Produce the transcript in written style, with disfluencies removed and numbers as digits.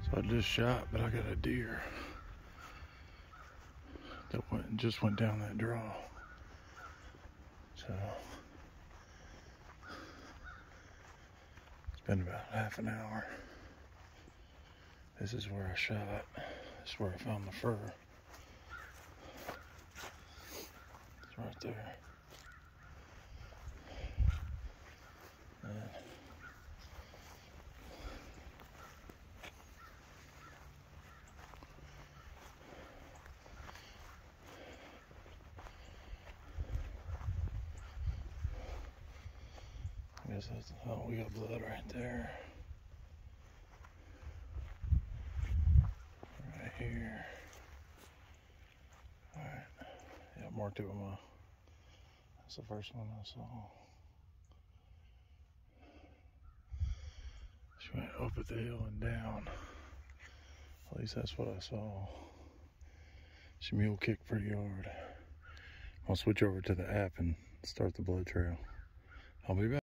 So I just shot, but I got a deer that just went down that draw. So it's been about half an hour. This is where I shot. This is where I found the fur. It's right there. And I guess that's, oh, we got blood right there. Right here. Alright. Yeah, I marked it with my, that's the first one I saw. She went up at the hill and down. At least that's what I saw. She mule kicked pretty hard. I'll switch over to the app and start the blood trail. I'll be back.